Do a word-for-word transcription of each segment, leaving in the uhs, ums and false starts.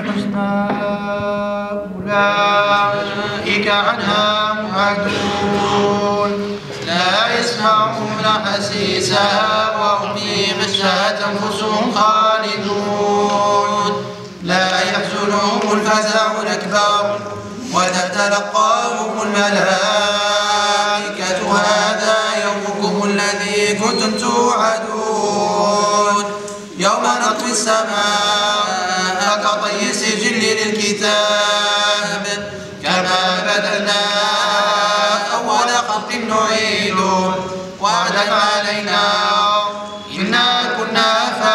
الحسنى أولئك عنها معادون لا يسمعون حسيسها وهم في غشها أنفسهم خالدون لا يحزنهم الفزع الأكبر وتتلقاهم الملائكة هذا يومكم الذي كنتم توعدون يوم نطوي السماء كطي السجل للكتاب كما بدلنا أول خلق نعيده وعدا علينا إنا كنا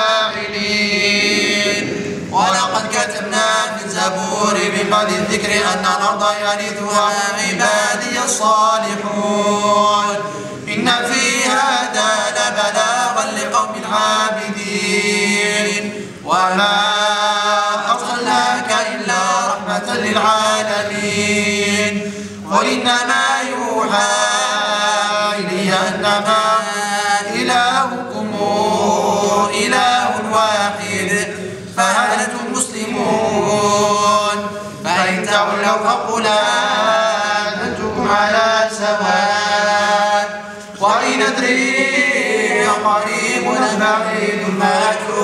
فاعلين ولقد كتبنا في الزبور من بعد الذكر أن الأرض يرثها عبادي الصالحون إن في هذا لبلاغا لقوم عابدين وما أرسلناك إلا رحمة للعالمين قل إنما يوحى إلي أنما إلهكم إله واحد فهل أنتم مسلمون فإن تولوا فقل آذنتكم على سواء وإن أدري قريب بعيد ما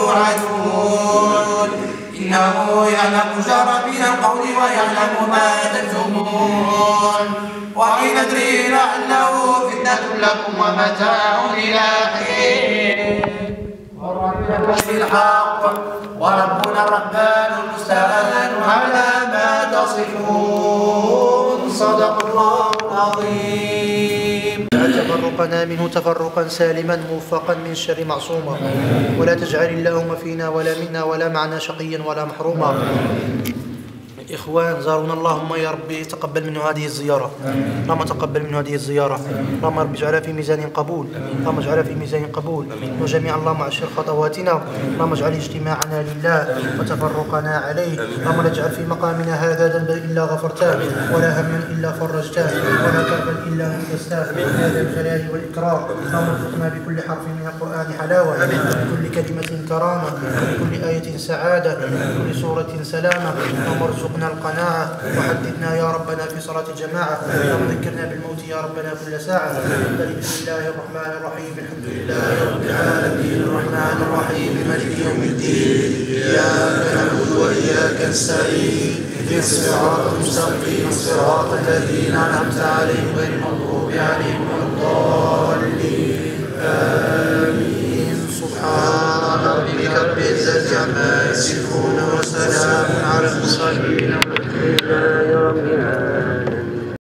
توعدون إنه يعلم الجهر من القول ويعلم ما تكتمون وإن أدري لعله فتنة لكم ومتاع إلى حين وربنا بالحق وربنا الرحمن المستعان على ما تصفون صدق الله العظيم. تفرقنا منه تفرقا سالما موفقا من الشر معصوما ولا تجعل اللهم فينا ولا منا ولا معنا شقيا ولا محروما. إخوان زارونا اللهم يا ربي تقبل منه هذه الزيارة اللهم تقبل منه هذه الزيارة اللهم رب اجعلها في ميزان قبول اللهم اجعلها في ميزان قبول وجميع اللهم عشر خطواتنا اللهم اجعل اجتماعنا لله وتفرقنا عليه اللهم لا تجعل في مقامنا هذا ذنبا إلا غفرته ولا هما إلا فرجته ولا كربا إلا نفسته يا ذا الجلال والإكرام اللهم ارزقنا بكل حرف من القرآن حلاوة وبكل كلمة كرامة وبكل آية سعادة وبكل سورة سلامة اللهم ارزقنا القناعة وحددنا يا ربنا في صلاة الجماعة اللهم ذكرنا بالموت يا ربنا كل ساعة. بسم الله الرحمن الرحيم الحمد لله رب العالمين الرحمن الرحيم مالك يوم الدين إياك نعبد وإياك نستعين اهدنا الصراط المستقيم صراط الذين أنعمت عليهم غير المغضوب عليهم ولا الضالين آمين. سبحان ربك رب العزة عما يصفون وسلام على المرسلين والحمد لله رب العالمين.